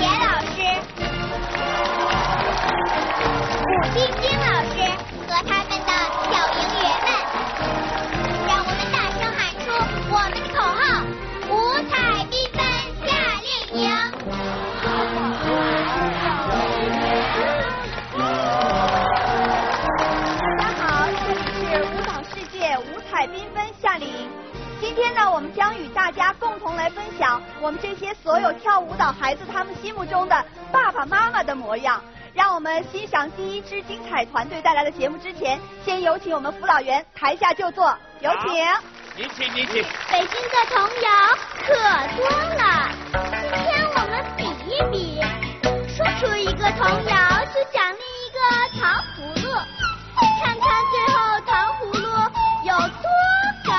老师、武晶晶老师和他们的小营员们，让我们大声喊出我们的口号：五彩缤纷夏令营。 大家好，这里是舞蹈世界五彩缤纷夏令营。今天呢，我们将与大家共同来分享我们这些所有跳舞蹈孩子他们心目中的爸爸妈妈的模样。让我们欣赏第一支精彩团队带来的节目之前，先有请我们辅导员台下就座，有请。 您请，您请。 北京的童谣可多了，今天我们比一比，说出一个童谣就奖励一个糖葫芦，看看最后糖葫芦有多高。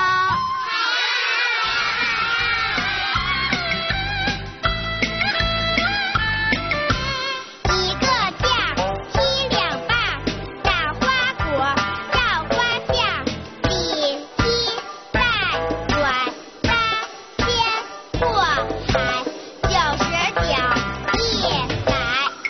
一个架踢两把，打花果绕花架，比踢带转搭肩过海，90脚一改。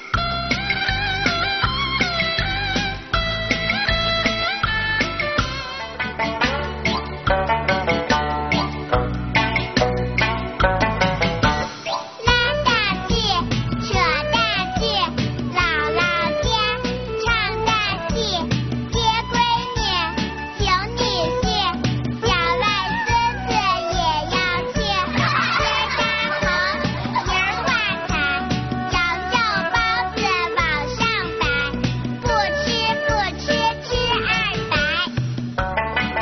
拉大气，扯大气，姥姥家唱大戏，接闺女，请你去，小赖孙子也要去。今儿大红，明儿挂彩，羊肉包子往上摆，不吃不吃吃二百。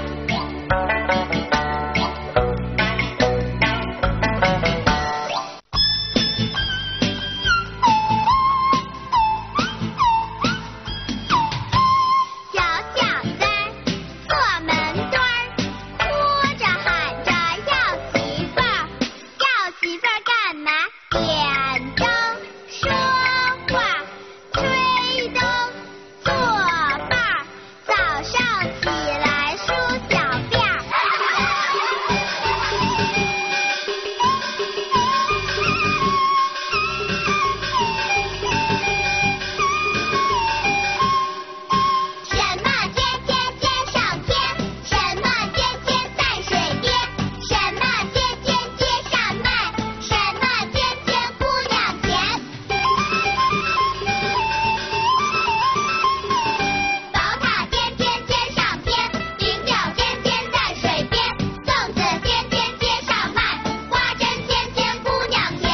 小小子儿坐门墩儿，哭着喊着要媳妇儿，要媳妇儿干嘛？点灯说话，吹灯做伴儿，早上起来梳小辫儿。什么尖尖尖上天，什么尖尖在水边，什么尖尖街上卖，什么尖尖姑娘前。宝塔尖尖尖上天，菱角尖尖在水边，粽子尖尖街上卖，花针尖尖姑娘前。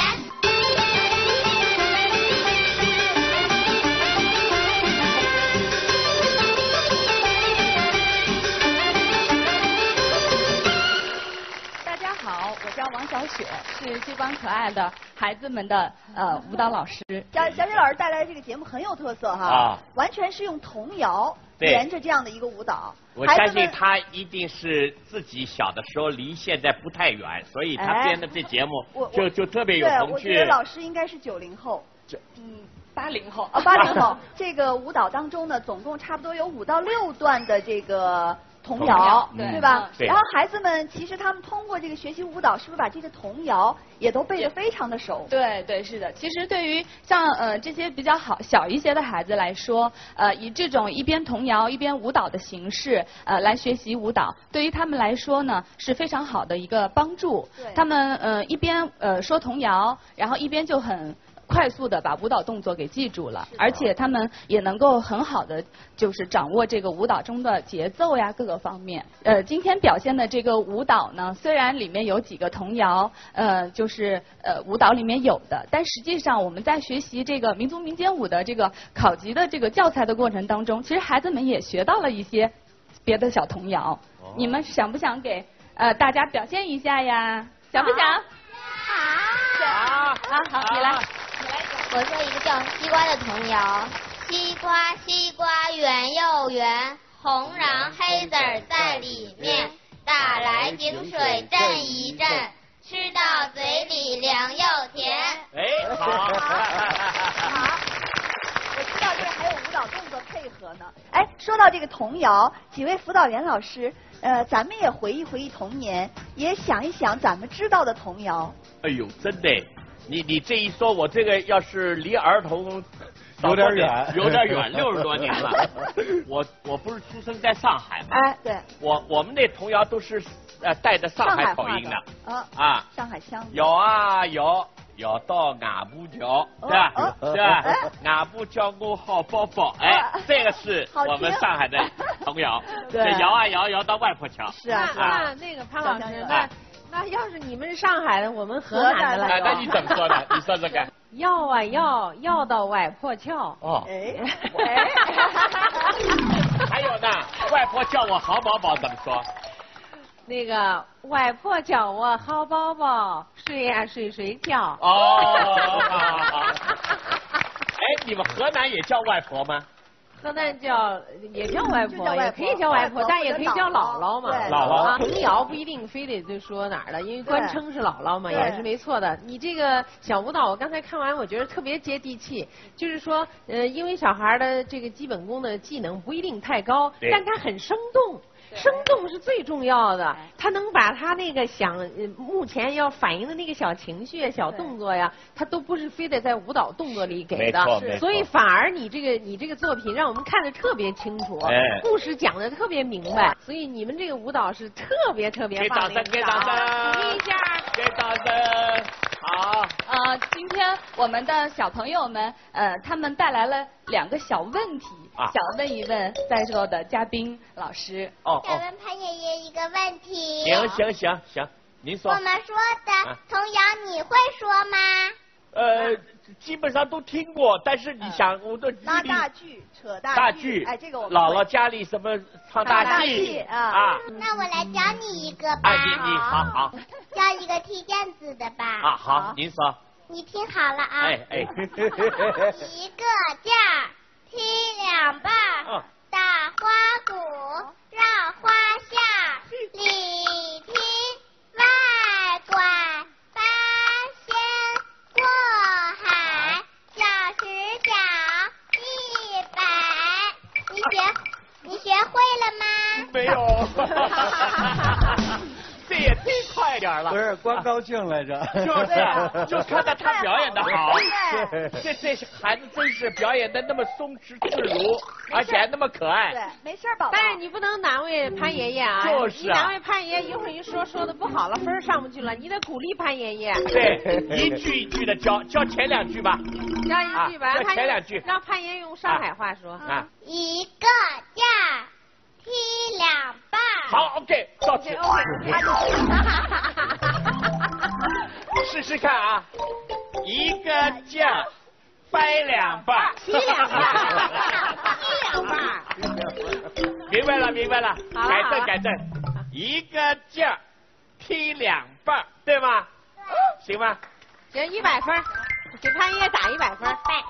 大家好，我叫王小雪，是这帮可爱的孩子们的舞蹈老师。 小雪老师带来的这个节目很有特色哈， 啊完全是用童谣对连着这样的一个舞蹈。 我相信孩子们他一定是自己小的时候离现在不太远，所以他编的这节目就特别有对， 童趣我觉得。老师应该是90后。 80后 80后。这个舞蹈当中呢，总共差不多有5到6段的这个童谣， 童谣对吧？ 对然后孩子们其实他们通过这个学习舞蹈，是不是把这个童谣也都背得非常的熟？ 对对是的，其实对于像这些比较小一些的孩子来说，以这种一边童谣一边舞蹈的形式来学习舞蹈，对于他们来说呢是非常好的一个帮助。 对他们一边说童谣，然后一边就很快速的把舞蹈动作给记住了，而且他们也能够很好的就是掌握这个舞蹈中的节奏呀各个方面。今天表现的这个舞蹈呢，虽然里面有几个童谣，就是舞蹈里面有的，但实际上我们在学习这个民族民间舞的这个考级的这个教材的过程当中，其实孩子们也学到了一些别的小童谣。你们想不想给大家表现一下呀？想不想？ 好。 好，你来。 我说一个叫西瓜的童谣：西瓜西瓜圆又圆，红瓤黑籽儿在里面，打来井水震一震，吃到嘴里凉又甜。 哎，好。 好，我知道这还有舞蹈动作配合呢。哎，说到这个童谣，几位辅导员老师，咱们也回忆回忆童年，也想一想咱们知道的童谣。 哎呦，真的， 你这一说，我这个要是离儿童有点远 ，60多年了。我不是出生在上海吗？ 哎，对。 我们那童谣都是带着上海口音的。 啊。上海腔。 有啊有。要到外婆桥，对吧？对吧？外婆叫我好宝宝，哎，这个是我们上海的童谣。对，摇啊摇，摇到外婆桥。 是啊。 那个潘老师，那要是你们是上海的，我们河南的了。 那你怎么说呢？你说说看。 要啊要，要到外婆桥。 哦。还有呢，外婆叫我好宝宝怎么说？ 那个外婆叫我好宝宝，睡呀睡觉。 哦，好。哎，你们河南也叫外婆吗？ 河南也叫外婆，也可以叫外婆，但也可以叫姥姥嘛。 姥姥。 童谣不一定非得就说哪儿的，因为官称是姥姥嘛，也是没错的。你这个小舞蹈，我刚才看完，我觉得特别接地气。就是说，因为小孩的这个基本功的技能不一定太高，但他很生动。生动是最重要的，他能把他那个目前要反映的那个小情绪、小动作呀，他都不是非得在舞蹈动作里给的，所以反而你这个作品让我们看得特别清楚，故事讲得特别明白，所以你们这个舞蹈是特别棒的。 给掌声，给掌声， 鼓励一下， 给掌声。好。 今天我们的小朋友们，他们带来了2个小问题，想问一问在座的嘉宾老师。 想问潘爷爷一个问题。 行，您说。 我们说的童谣你会说吗？ 基本上都听过，但是你想，我都拉大句、扯大句，哎，这个我们姥姥家里什么唱大戏啊？ 那我来教你一个吧。 你好。 教一个踢毽子的吧。 好，您说。 你听好了啊。 哎。 一个劲儿踢2半，打花鼓绕花巷，里踢外拐八仙过海，小时角100。你学会了吗？ 没有。这也忒快点了。 不是光高兴来着。 就看到他表演的好。这孩子真是表演的那么松弛自如，而且还那么可爱。 对，没事宝宝。 但是你不能难为潘爷爷啊。 就是你难为潘爷爷，一会儿一说的不好了，分上不去了。你得鼓励潘爷爷。 对，一句一句的教前2句吧。 教一句吧， 教前2句。 让潘爷用上海话说。 一个劲儿踢2半。 好 ，OK， 到此。试试看啊，一个劲儿掰2半， 踢2半。 明白了，改正，一个劲儿踢2半，对吗？行吗？ 行，100分，给潘爷打100分。 100分。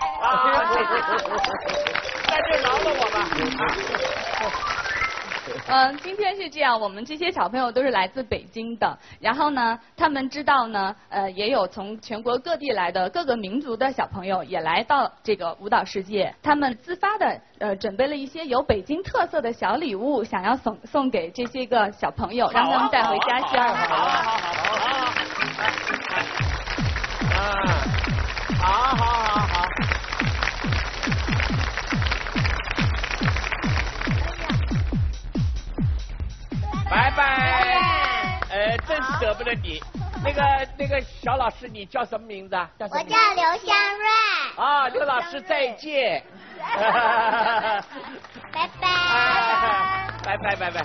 那就饶了我吧。 今天是这样，我们这些小朋友都是来自北京的，然后呢，他们知道呢，也有从全国各地来的各个民族的小朋友也来到这个舞蹈世界，他们自发的准备了一些有北京特色的小礼物，想要送给这些个小朋友，让他们带回家去。 好。拜拜。真舍不得你。那个小老师，你叫什么名字啊？ 我叫刘香瑞。 刘老师再见。 拜拜。 拜。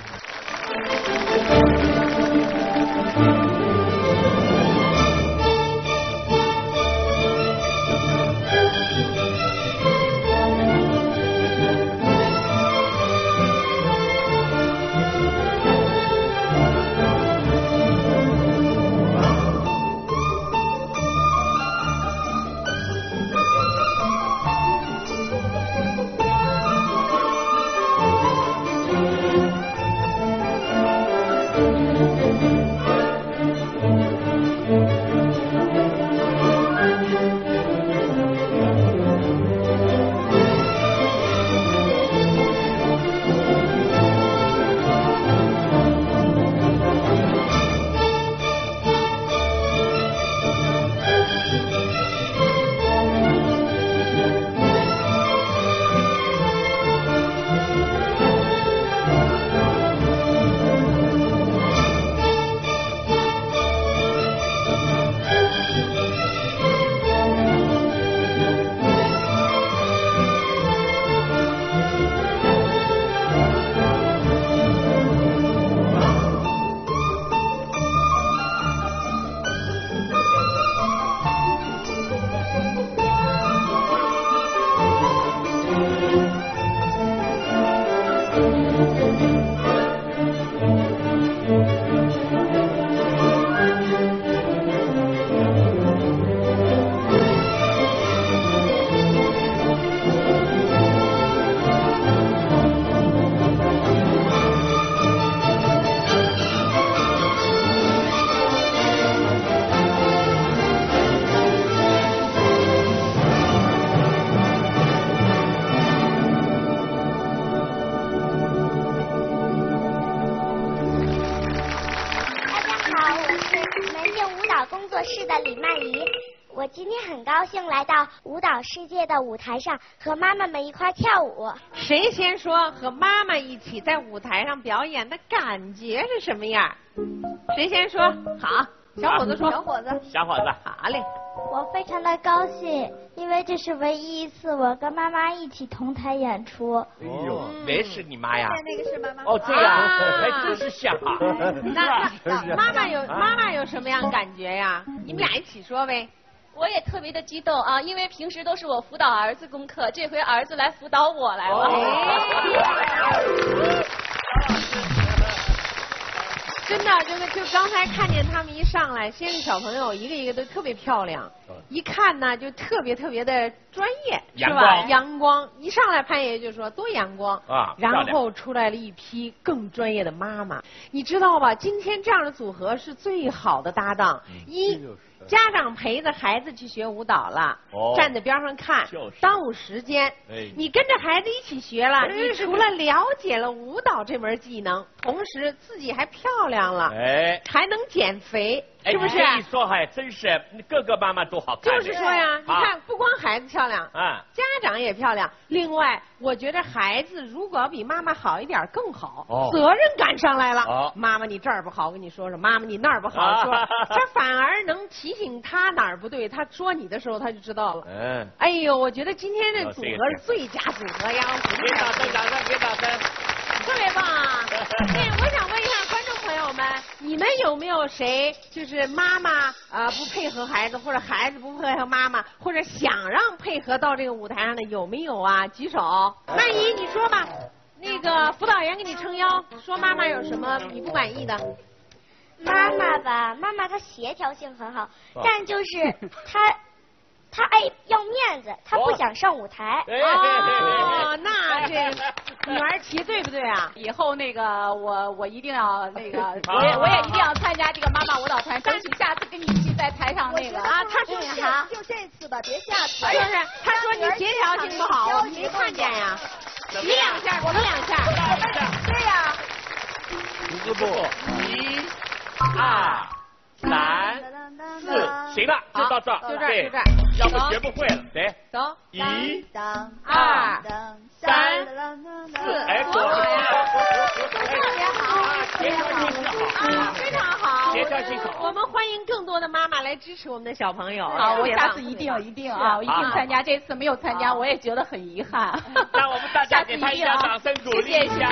我今天很高兴来到舞蹈世界的舞台上，和妈妈们一块跳舞。 谁先说和妈妈一起在舞台上表演的感觉是什么样？谁先说？好，小伙子说。 小伙子。 好嘞。 我非常的高兴，因为这是唯一一次我跟妈妈一起同台演出。 哎呦，谁是你妈呀？ 那个是妈妈。 哦，这样，还真是像啊。 那妈妈有什么样感觉呀？你们俩一起说呗。 我也特别的激动啊，因为平时都是我辅导儿子功课，这回儿子来辅导我来了。 真的，就刚才看见他们一上来，先是小朋友一个一个都特别漂亮，一看呢就特别的专业，是吧？阳光，一上来潘爷爷就说多阳光啊，然后出来了一批更专业的妈妈，你知道吧？今天这样的组合是最好的搭档。家长陪着孩子去学舞蹈了，站在边上看，耽误时间。你跟着孩子一起学了，你除了了解了舞蹈这门技能，同时自己还漂亮了，还能减肥，是不是？ 这一说还真是，各个妈妈都好看。 就是说呀，你看，不光孩子漂亮，家长也漂亮。另外，我觉得孩子如果要比妈妈好一点更好，责任感上来了。妈妈你这儿不好，我跟你说说；妈妈你那儿不好，说这反而能提醒他哪儿不对。他说你的时候他就知道了。哎呦，我觉得今天这组合是最佳组合呀！ 别掌声，别掌声， 特别棒啊！我想问一下观众朋友们，你们有没有谁就是妈妈不配合孩子，或者孩子不配合妈妈，或者想让配合到这个舞台上的，有没有啊？举手。曼姨，你说吧。那个辅导员给你撑腰，说妈妈有什么你不满意的？ 妈妈她协调性很好，但就是她爱要面子，她不想上舞台。 那这女儿提对不对啊？ 以后那个我一定要那个，我也一定要参加这个妈妈舞蹈团，争取下次跟你一起在台上那个。 他说就这次吧，别下次。 就是他说你协调性不好，我没看见呀。你两下，我们两下。 对呀。 一步，1、2、3、4，行了，就到这儿。 就这儿。 要不学不会了，对。 走。 1、2、3、4，哎， 特别好， 协调性好， 非常好。 协调性好。 我们欢迎更多的妈妈来支持我们的小朋友。 好，我下次一定啊，我一定参加。这次没有参加，我也觉得很遗憾。 让我们大家给他一点掌声鼓励一下。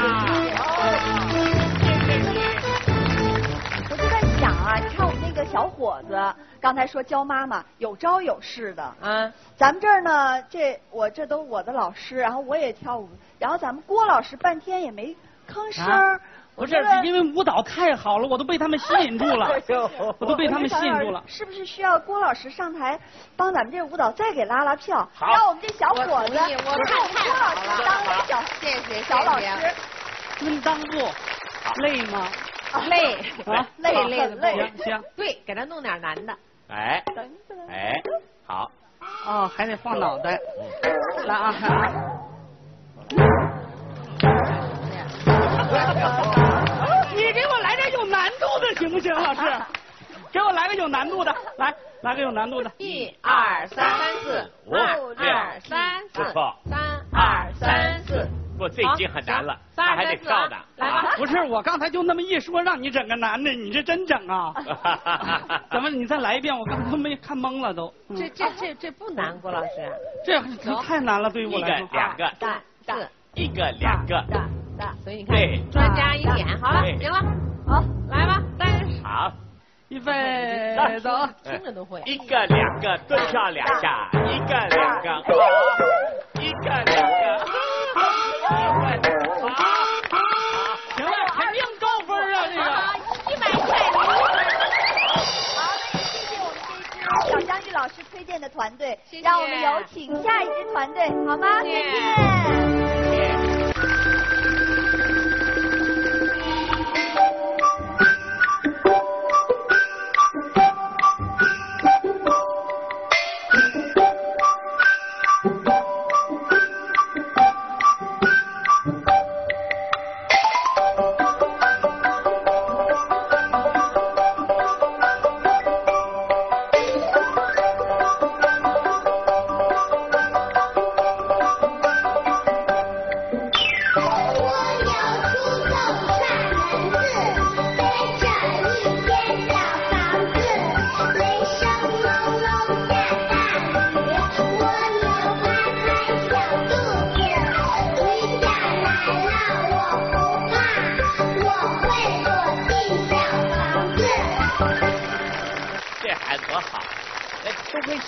我就在想啊，你看我们那个小伙子，刚才说教妈妈有招有式的，咱们这儿呢，这都我的老师，然后我也跳舞，然后咱们郭老师半天也没吭声。 不是因为舞蹈太好了，我都被他们吸引住了，是不是需要郭老师上台帮咱们这舞蹈再给拉票，让我们这小伙子， 我看郭老师当个小老师， 能当不累吗？ 累行， 对，给他弄点难的。 哎，好。 哦，还得放脑袋。来啊！你给我来点有难度的行不行，老师？给我来个有难度的，来个有难度的。 1、2、3、4、5、2、3、4、3、2、3、4。 不，这已经很难了，他还得跳呢。 来吧。 不是，我刚才就那么一说，让你整个难的，你这真整啊？怎么？你再来一遍，我刚才都没看懵了都。 这不难，郭老师。 这太难了，对于我来说。 1个、2个、 3、4。 1个、2个。 所以你看，专家一点，好了，行了，好，来吧， 好， 预备走， 听着都会。 1个、2个，蹲跳2下，1个、2个，好，1个、2个，好， 行了，肯定高分啊，这个。 100块。 好，那也谢谢我们这支小江玉老师推荐的团队，让我们有请下一支团队，好吗？再见。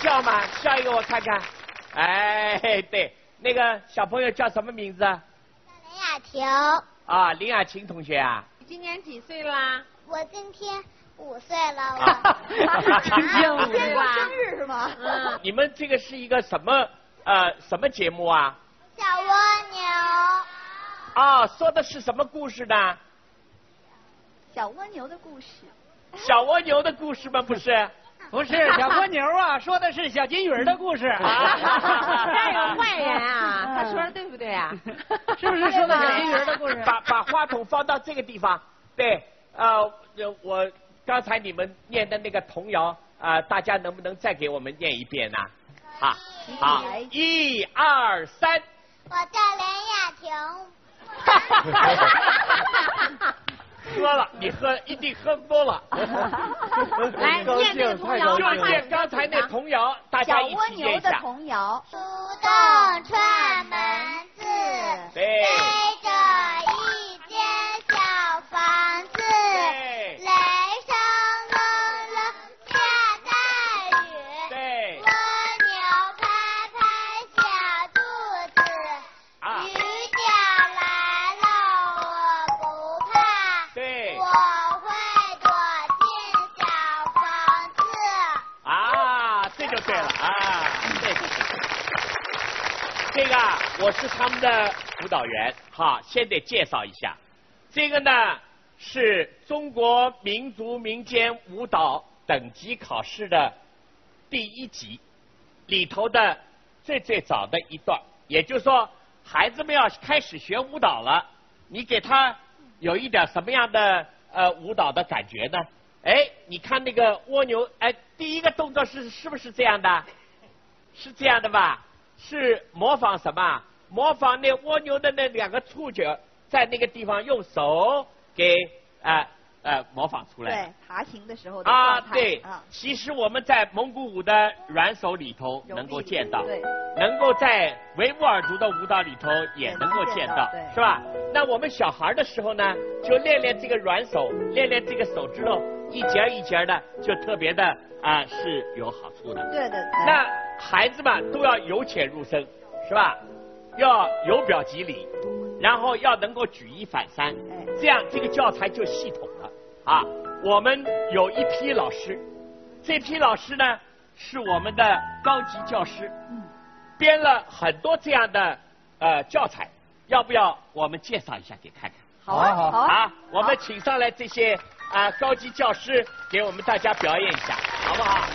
笑吗？笑一个我看看。哎，对，那个小朋友叫什么名字？ 林雅婷。 啊，林雅琴同学啊。 今年几岁啦？ 我今天5岁了。我今天5岁啦？ 生日是吗？ 嗯。 你们这个是一个什么节目啊？ 小蜗牛。 啊，说的是什么故事呢？ 小蜗牛的故事。 小蜗牛的故事吗？不是。 不是小蜗牛啊，说的是小金鱼的故事。 这有坏人啊！他说的对不对啊？ 是不是说的小金鱼的故事？ 把话筒放到这个地方。对，我刚才你们念的那个童谣大家能不能再给我们念一遍呢？好，1、2、3。 我叫连雅婷。 喝了，你一定喝多了。 来念这个童谣， 就念刚才那童谣，大家一起念一下。 小蜗牛的童谣。 竹洞串门子，背着一间小房子，雷声隆隆下大雨，蜗牛拍拍小肚子，雨点来了我不怕。我会躲进小房子。 啊，这就对了啊，这个我是他们的辅导员，好，先得介绍一下。这个呢是中国民族民间舞蹈等级考试的第1级里头的最早的一段，也就是说，孩子们要开始学舞蹈了，你给他有一点什么样的舞蹈的感觉呢？哎，你看那个蜗牛，哎，第一个动作是不是这样的？是这样的吧？是模仿什么？模仿那蜗牛的那2个触角在那个地方用手给模仿出来。 对，爬行的时候的状态。 对，其实我们在蒙古舞的软手里头能够见到，能够在维吾尔族的舞蹈里头也能够见到，是吧？那我们小孩的时候呢，就练练这个软手，练练这个手指头，一节一节的，就特别的是有好处的。 对的。 那孩子们都要由浅入深，是吧？要由表及里，然后要能够举一反三，这样这个教材就系统了啊。我们有一批老师，这批老师呢是我们的高级教师，编了很多这样的教材，要不要我们介绍一下给看看？ 好啊，好啊。 我们请上来这些高级教师给我们大家表演一下，好不好？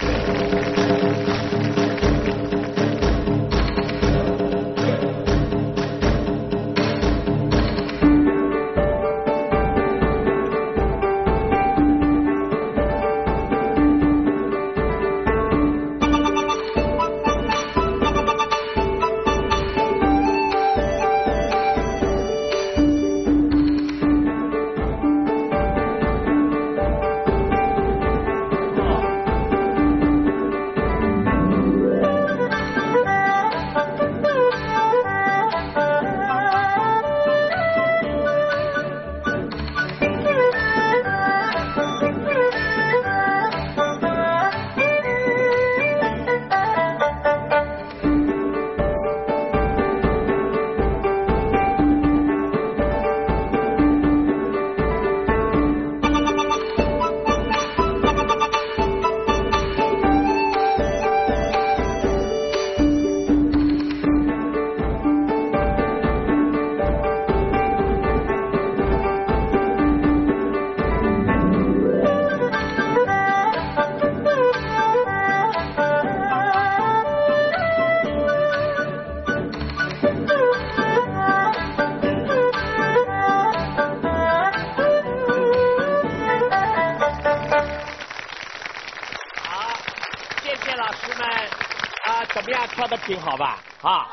跳得挺好吧？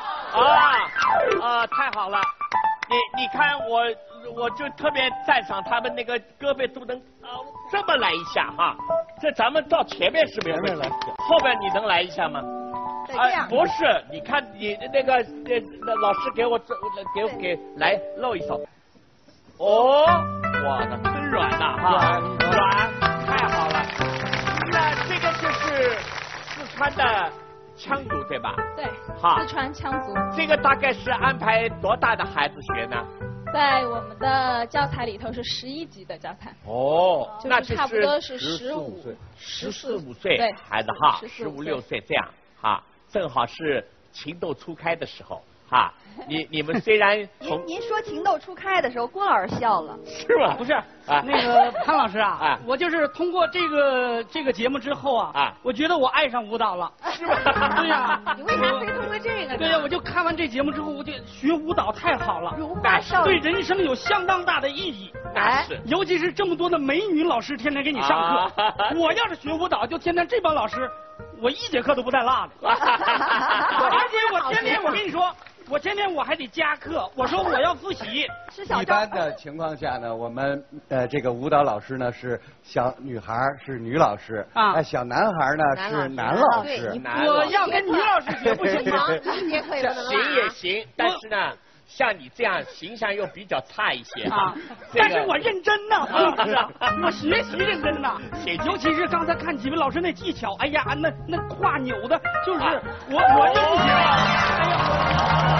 太好了！你看我就特别赞赏他们那个胳膊都能这么来一下哈。这咱们到前面是没有问题，后边你能来一下吗？不是，你看你那个老师给我给来露一手。哦，哇，那真软呐哈，软，太好了。那这个就是四川的羌族对吧？ 对， 好， 四川羌族。 这个大概是安排多大的孩子学呢？ 在我们的教材里头是11级的教材。 哦，那就是差不多是15岁 14、15岁孩子哈，15、16岁这样哈，正好是情窦初开的时候哈。你们虽然您说情窦初开的时候，郭老师笑了。 是吗？ 不是那个潘老师啊，我就是通过这个节目之后啊，我觉得我爱上舞蹈了。 是吧？ 对呀，你为啥非通过这个呢？ 对呀，我就看完这节目之后，我就学舞蹈太好了， 如花少女， 对人生有相当大的意义。 那是， 尤其是这么多的美女老师天天给你上课，我要是学舞蹈，就天天这帮老师，我1节课都不带落的。而且我天天，我跟你说。我天天我还得加课，我说我要复习。 一般的情况下呢，我们这个舞蹈老师呢是小女孩是女老师啊，小男孩呢是男老师。 我要跟女老师学不行吗 ？1节课也不能行也行，但是呢，像你这样形象又比较差一些啊。但是我认真呐，是啊，我学习认真呐。尤其是刚才看几位老师那技巧，哎呀，那胯扭的，就是我就不行了。哎呀。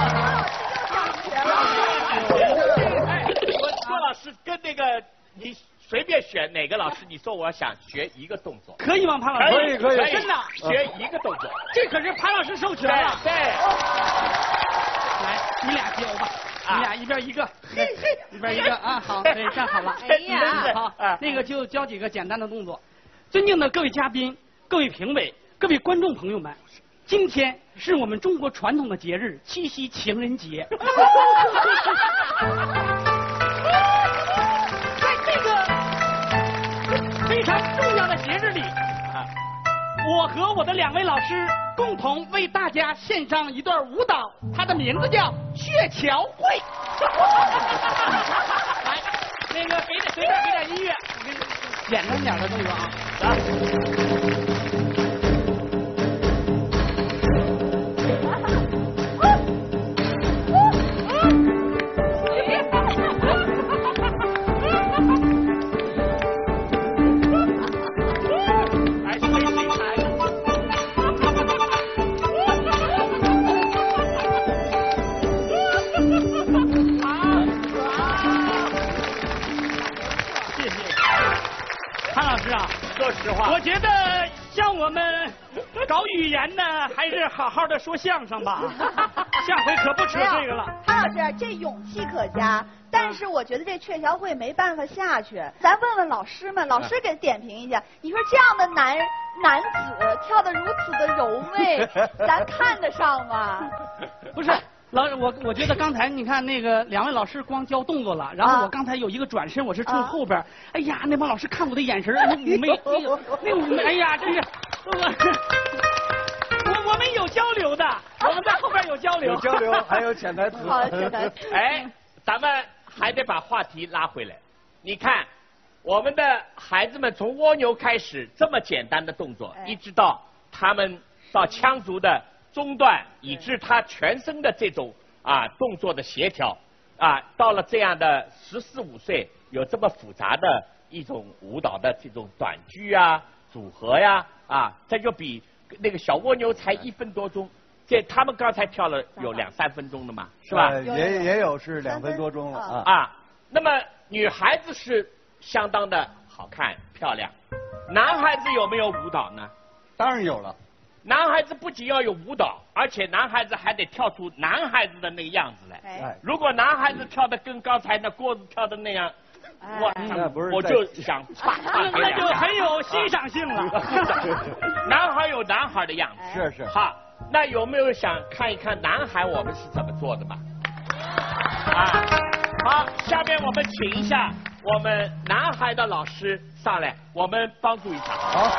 郭老师跟那个你随便选哪个老师，你说我想学一个动作， 可以吗？潘老师， 可以， 真的学一个动作， 这可是潘老师授权了。 对， 来，你俩教吧，你俩一边一个，一边一个啊，好，对，站好了。 哎呀， 好，那个就教几个简单的动作。尊敬的各位嘉宾、各位评委、各位观众朋友们。今天是我们中国传统的节日七夕情人节，在这个非常重要的节日里，我和我的2位老师共同为大家献上一段舞蹈，它的名字叫《鹊桥会》。来，那个给点音乐，简单点的动作啊，来。 说实话， 我觉得像我们搞语言呢，还是好好的说相声吧。下回可不扯这个了。 潘老师，这勇气可嘉，但是我觉得这鹊桥会没办法下去。咱问问老师们，老师给点评一下。你说这样的男子跳得如此的柔媚，咱看得上吗？ 不是。我觉得刚才你看那个2位老师光教动作了，然后我刚才有一个转身，我是冲后边，哎呀，那帮老师看我的眼神，那妩媚，那妩媚，哎呀，真是，我们有交流的，我们在后边有交流， 有交流，还有潜台词。 好，潜台词。 哎，咱们还得把话题拉回来。你看，我们的孩子们从蜗牛开始这么简单的动作，一直到他们到羌族的中段，以致他全身的这种动作的协调到了这样的14、15岁，有这么复杂的一种舞蹈的这种短句组合这就比那个小蜗牛才1分多钟，这他们刚才跳了有2、3分钟的嘛，是吧？ 也有是2分多钟了那么女孩子是相当的好看漂亮，男孩子有没有舞蹈呢？ 当然有了。 男孩子不仅要有舞蹈，而且男孩子还得跳出男孩子的那个样子来。如果男孩子跳的跟刚才那郭子跳的那样，我就想那就很有欣赏性了。 男孩有男孩的样子，是。 好，那有没有想看一看男孩我们是怎么做的嘛？好，下面我们请一下我们男孩的老师上来，我们帮助一下。好。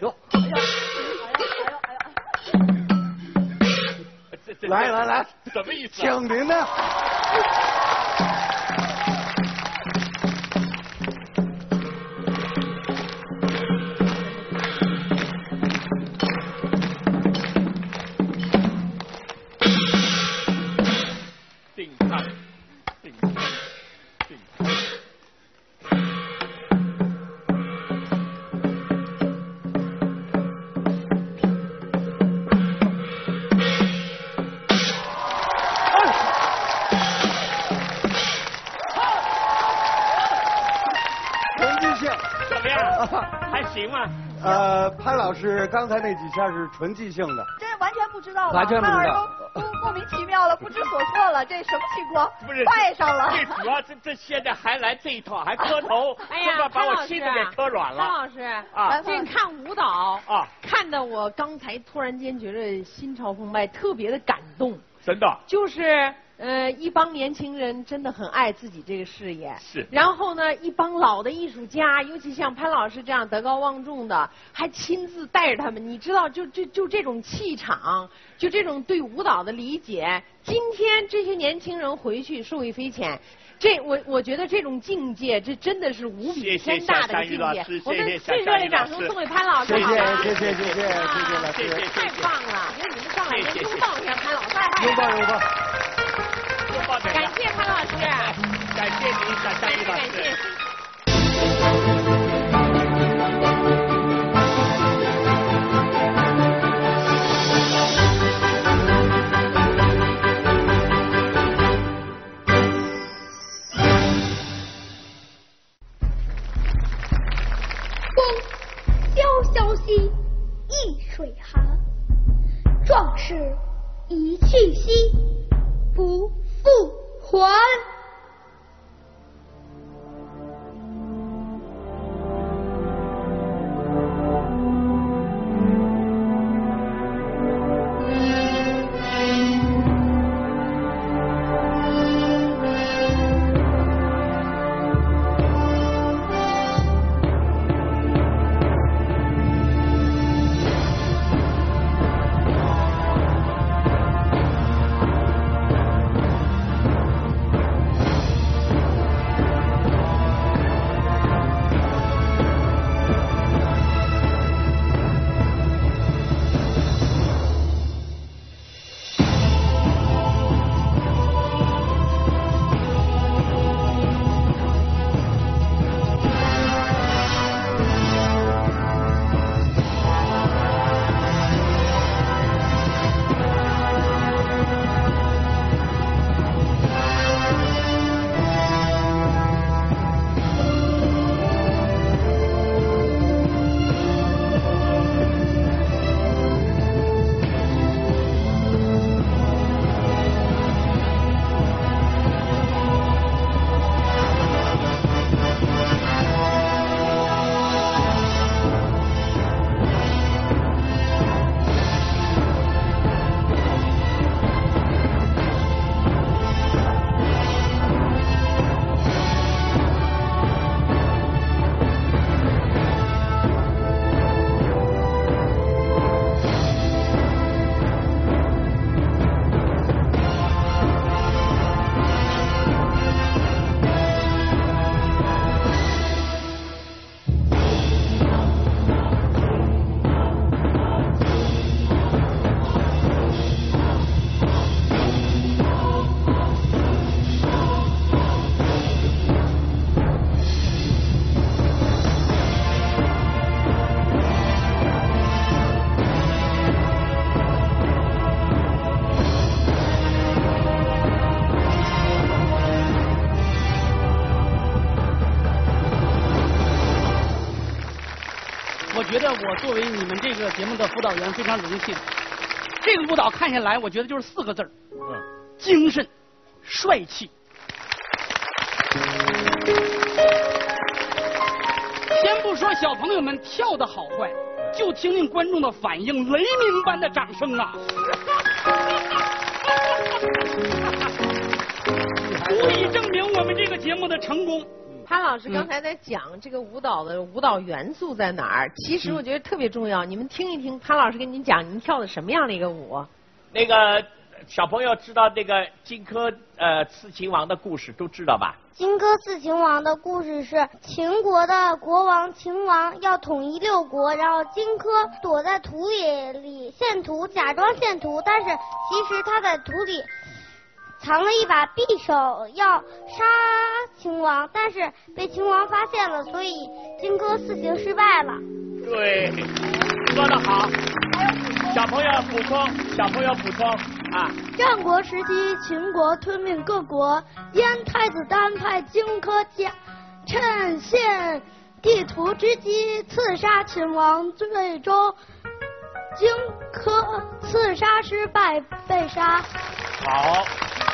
呦！来， 什么意思？ 请您呢？潘老师刚才那几下是纯即兴的， 这完全不知道了， 完全不知道， 都莫名其妙了，不知所措了，这什么情况？ 不是拜上了。 最主要这现在还来这一套，还磕头， 哎呀， 把我心都给磕软了。 潘老师啊，这看舞蹈啊，看得我刚才突然间觉得心潮澎湃，特别的感动。 真的。 就是。一帮年轻人真的很爱自己这个事业， 是。 然后呢，一帮老的艺术家，尤其像潘老师这样德高望重的，还亲自带着他们。你知道，就这种气场，就这种对舞蹈的理解，今天这些年轻人回去受益匪浅。我觉得这种境界，这真的是无比天大的境界。我们最热烈掌声送给潘老师。 谢谢老师， 太棒了！我觉得你们上来先拥抱一下潘老师。 拥抱。 感谢潘老师， 感谢您，感谢老师。 风萧萧兮易水寒，壮士一去兮不复还。 我觉得我作为你们这个节目的辅导员非常荣幸。这个舞蹈看下来，我觉得就是4个字精神、帅气。先不说小朋友们跳的好坏，就听听观众的反应，雷鸣般的掌声啊！足以证明我们这个节目的成功。 潘老师刚才在讲这个舞蹈的舞蹈元素在哪儿，其实我觉得特别重要。你们听一听潘老师跟您讲，您跳的什么样的一个舞？ 那个小朋友知道那个荆轲刺秦王的故事都知道吧？ 荆轲刺秦王的故事是秦国的国王秦王要统一6国，然后荆轲躲在土里献图，假装献图，但是其实他在土里藏了一把匕首要杀秦王，但是被秦王发现了，所以荆轲刺秦失败了。 对，说得好。小朋友补充啊！ 战国时期，秦国吞并各国，燕太子丹派荆轲趁献地图之机刺杀秦王，最终荆轲刺杀失败被杀。 好，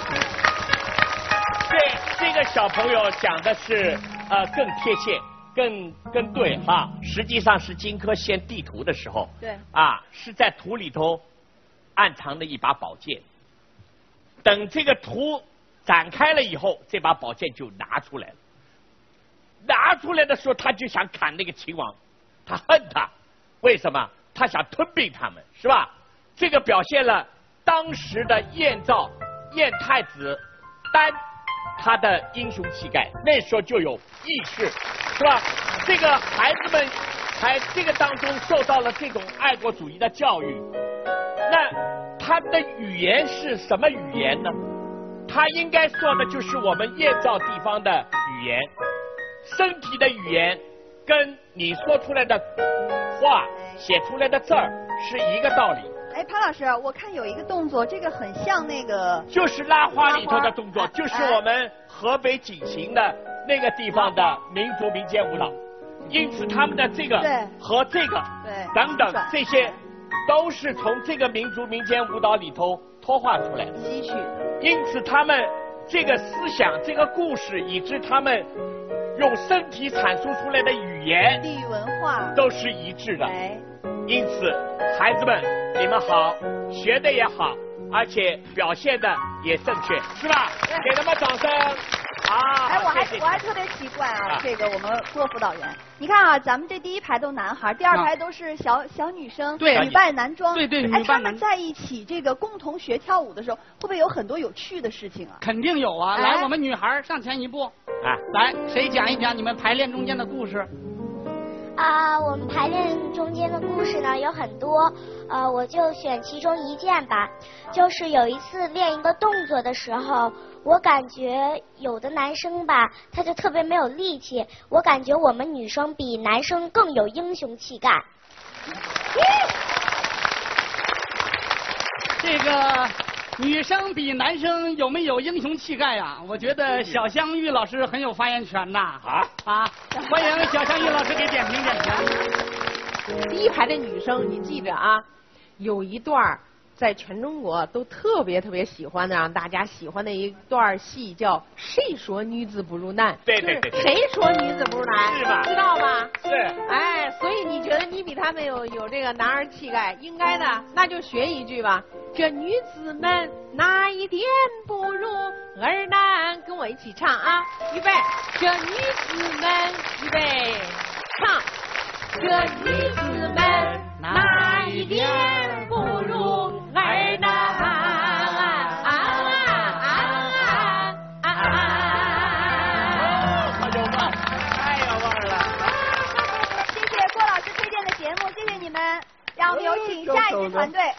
这个小朋友讲的是更贴切。更对哈，实际上是荆轲献地图的时候， 对啊，是在土里头暗藏的一把宝剑。等这个图展开了以后，这把宝剑就拿出来了。拿出来的时候，他就想砍那个秦王，他恨他，为什么？他想吞并他们，是吧？这个表现了当时的燕太子丹他的英雄气概，那时候就有意识。是吧？这个孩子们在这个当中受到了这种爱国主义的教育，那他的语言是什么语言呢？他应该说的就是我们燕赵地方的语言，身体的语言跟你说出来的话、写出来的字儿是一个道理。 哎，潘老师，我看有一个动作，这个很像那个， 就是拉花里头的动作，就是我们河北景行的那个地方的民族民间舞蹈，因此他们的这个和这个等等这些，都是从这个民族民间舞蹈里头脱化出来的， 吸取的。 因此他们这个思想、这个故事，以致他们用身体阐述出来的语言、 地域文化都是一致的。因此，孩子们，你们好，学的也好，而且表现的也正确，是吧？给他们掌声。啊！ 哎，我还特别奇怪啊，这个我们郭辅导员，你看啊，咱们这第一排都男孩，第二排都是小女生， 对， 女扮男装， 对， 哎，他们在一起这个共同学跳舞的时候，会不会有很多有趣的事情啊？ 肯定有啊！来，我们女孩上前一步，来，谁讲一讲你们排练中间的故事？ 我们排练中间的故事呢有很多，我就选其中一件吧。就是有一次练一个动作的时候，我感觉有的男生吧，他就特别没有力气，我感觉我们女生比男生更有英雄气概。 这个女生比男生有没有英雄气概呀？我觉得小香玉老师很有发言权呐！欢迎小香玉老师给点评点评。 第一排的女生，你记着啊，有一段在全中国都特别喜欢的，让大家喜欢的一段戏叫《谁说女子不如男》。 对， 谁说女子不如男？ 是吧？ 知道吧？ 是。 哎，所以你觉得你比他们有这个男儿气概，应该的，那就学一句吧。这女子们哪一点不如儿男？跟我一起唱啊！预备，这女子们，预备，唱。这女子们哪一点不如儿男？ 好有味儿，太有味儿了！ 谢谢郭老师推荐的节目，谢谢你们，让我们有请下一支团队。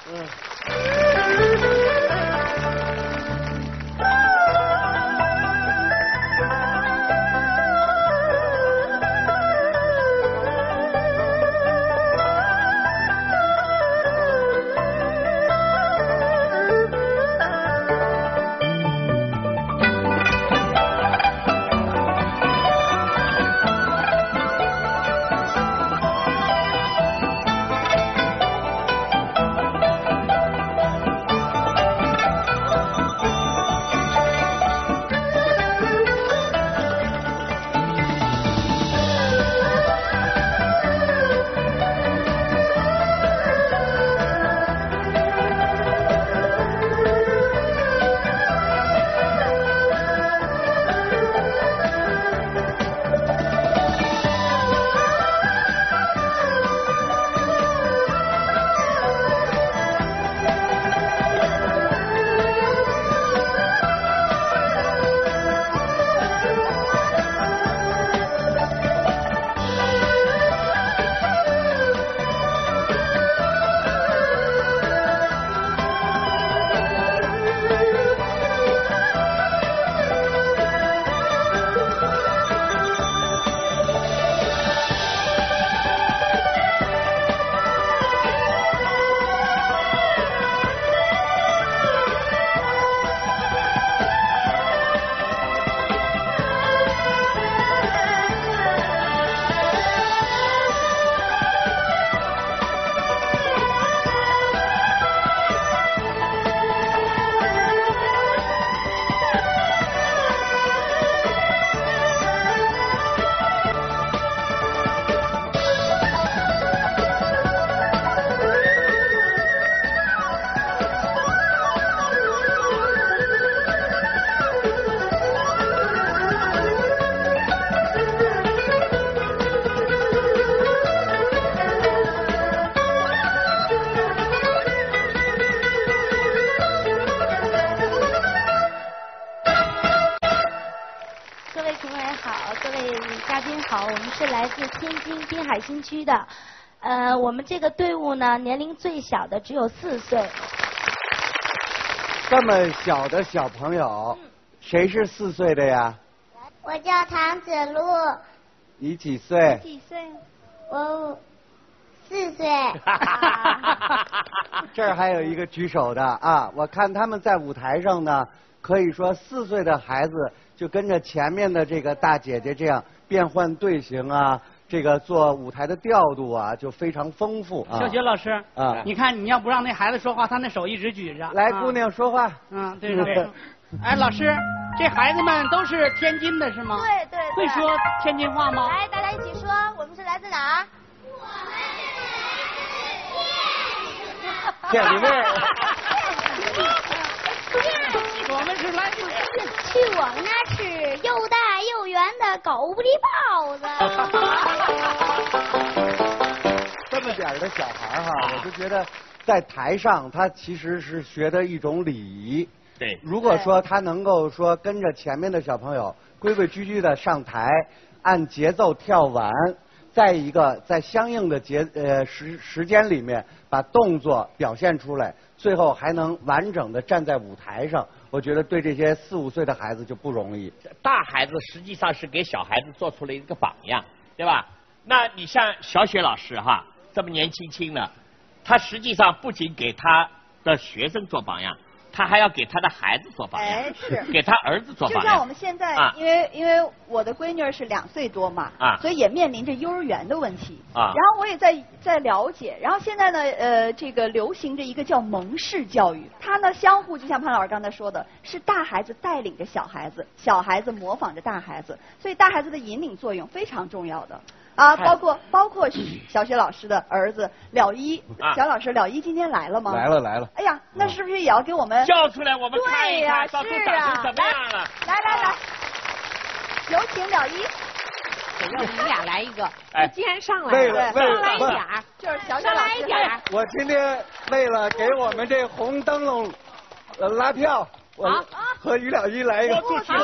天津滨海新区的。我们这个队伍呢，年龄最小的只有4岁。 这么小的小朋友，谁是4岁的呀？ 我叫唐子路。 你几岁？ 几岁？ 我4岁。 这儿还有一个举手的啊！我看他们在舞台上呢，可以说4岁的孩子就跟着前面的这个大姐姐这样变换队形啊。这个做舞台的调度啊，就非常丰富。 小雪老师啊，你看你要不让那孩子说话，他那手一直举着。 来，姑娘说话。 对对。哎，老师，这孩子们都是天津的是吗？ 对对。 会说天津话吗？ 来，大家一起说，我们是来自哪儿？ 天津卫。 我们是来自去我们那吃又大又圆的狗不理包子。 这么点的小孩哈，我就觉得在台上他其实是学的一种礼仪。 对。 如果说他能够说跟着前面的小朋友规规矩矩的上台，按节奏跳完，再一个在相应的时间里面把动作表现出来，最后还能完整的站在舞台上。我觉得对这些4、5岁的孩子就不容易。 大孩子实际上是给小孩子做出了一个榜样，对吧？那你像小雪老师哈，这么年轻的，他实际上不仅给他的学生做榜样，他还要给他的孩子做榜样， 是给他儿子做榜样。 就像我们现在，因为我的闺女是2岁多嘛，所以也面临着幼儿园的问题。然后我也在了解，然后现在呢，这个流行着一个叫蒙氏教育，它呢相互就像潘老师刚才说的，是大孩子带领着小孩子，小孩子模仿着大孩子，所以大孩子的引领作用非常重要的。包括小雪老师的儿子了一，小老师了一今天来了吗？ 来了。 哎呀，那是不是也要给我们叫出来，我们看一看， 到时候长成什么样了？ 来，有请了一。 得让你俩来一个，既然上来了， 上来一点， 就是小雪老师。 我今天为了给我们这红灯笼拉票，我和于了一来一个豁出去。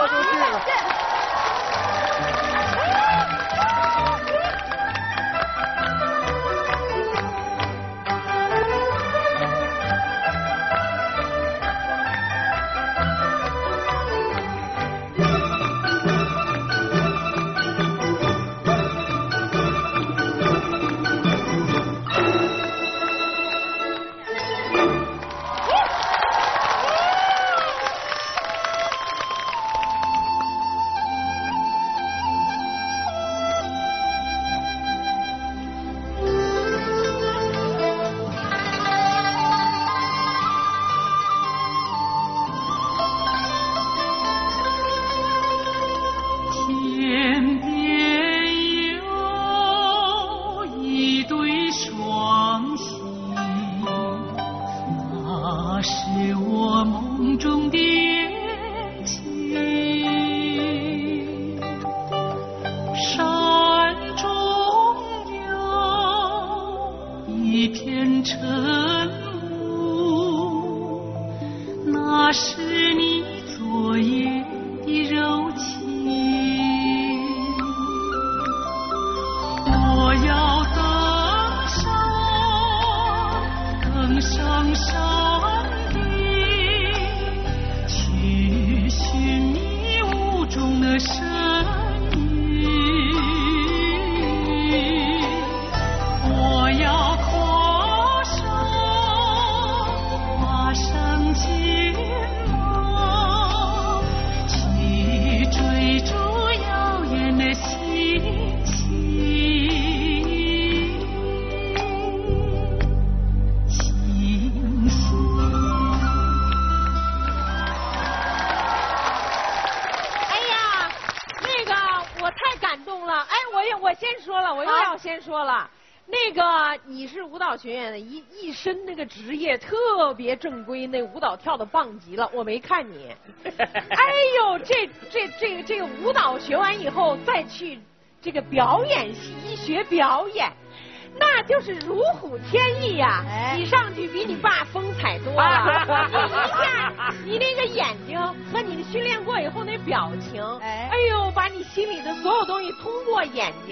你是舞蹈学院的，一身那个职业特别正规，那舞蹈跳的棒极了，我没看你。哎呦，这个舞蹈学完以后再去这个表演系学表演，那就是如虎添翼呀！你上去比你爸风采多了。你一下，你那个眼睛和你的训练过以后那表情，哎呦，把你心里的所有东西通过眼睛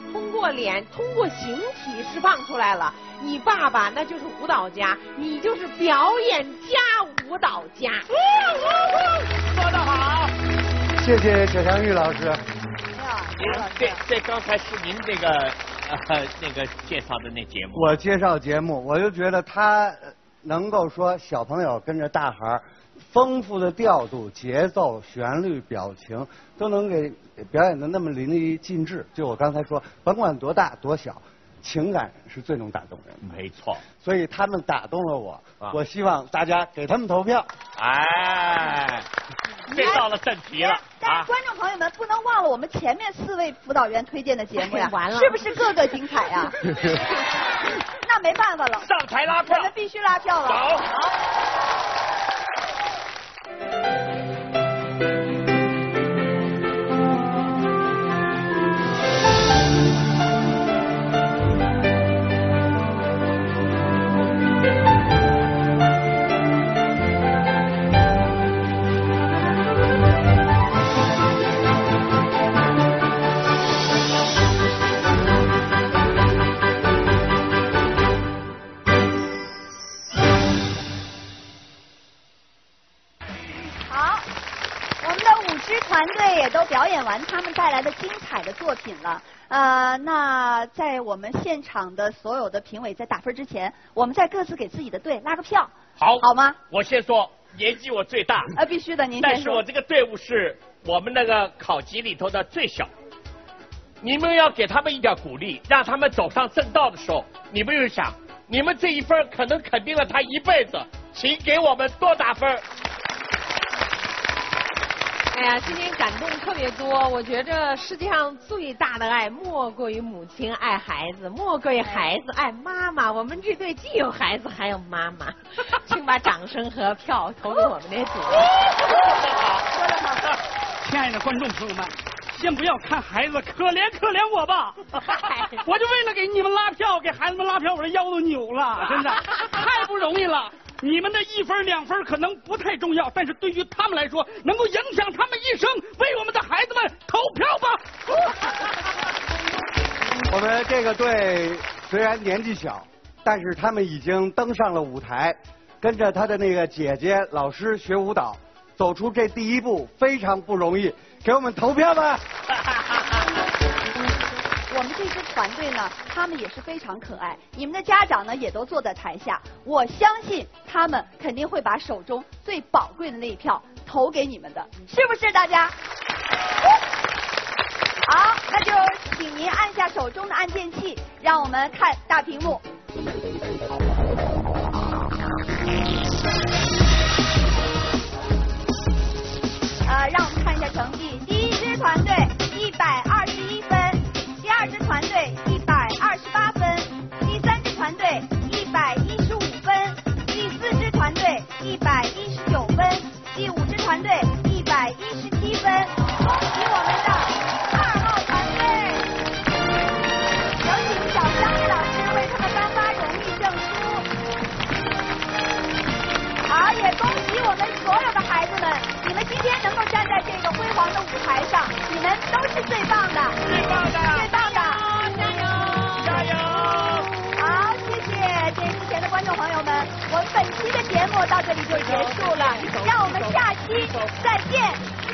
通过脸、通过形体释放出来了。你爸爸那就是舞蹈家，你就是表演家、舞蹈家。 说得好， 谢谢小强玉老师。 这刚才是您那个介绍的那节目。 我介绍节目，我就觉得他能够说小朋友跟着大孩儿，丰富的调度、节奏、旋律、表情都能给表演的那么淋漓尽致。就我刚才说，甭管多大多小，情感是最能打动人的。 没错， 所以他们打动了我，我希望大家给他们投票。 哎，这到了正题了。 但是观众朋友们不能忘了我们前面4位辅导员推荐的节目呀， 完了， 是不是个个精彩呀？那没办法了， 上台拉票， 我们必须拉票了。 走。 团队也都表演完他们带来的精彩的作品了。那在我们现场的所有的评委在打分之前，我们再各自给自己的队拉个票，好吗？ 我先说，年纪我最大， 必须的，您先说。 但是我这个队伍是我们那个考级里头的最小。你们要给他们一点鼓励，让他们走上正道的时候，你们又想，你们这一分可能肯定了他一辈子，请给我们多打分。 哎呀，今天感动特别多。我觉着世界上最大的爱莫过于母亲爱孩子，莫过于孩子爱妈妈。我们这队既有孩子还有妈妈，请把掌声和票投给我们的主。 说得好， 亲爱的观众朋友们，先不要看孩子，可怜可怜我吧！我就为了给你们拉票，给孩子们拉票，我这腰都扭了，真的太不容易了。你们的1分2分可能不太重要，但是对于他们来说，能够影响他们一生，为我们的孩子们投票吧！ 我们这个队虽然年纪小，但是他们已经登上了舞台，跟着他的那个姐姐老师学舞蹈，走出这第一步非常不容易，给我们投票吧！ 我们这支团队呢，他们也是非常可爱。你们的家长呢，也都坐在台下。我相信他们肯定会把手中最宝贵的那一票投给你们的，是不是大家？好，那就请您按下手中的按键器，让我们看大屏幕。让我们看一下成绩。第一支团队121分。第二支团队128分，第三支团队115分，第四支团队119分，第五支团队117分。恭喜我们的2号团队！有请小香玉老师为他们颁发荣誉证书。好，也恭喜我们所有的孩子们，你们今天能够站在这个辉煌的舞台上，你们都是最棒的， 最棒的， 最棒的。 加油！ 好，谢谢电视前的观众朋友们，我们本期的节目到这里就结束了，让我们下期再见。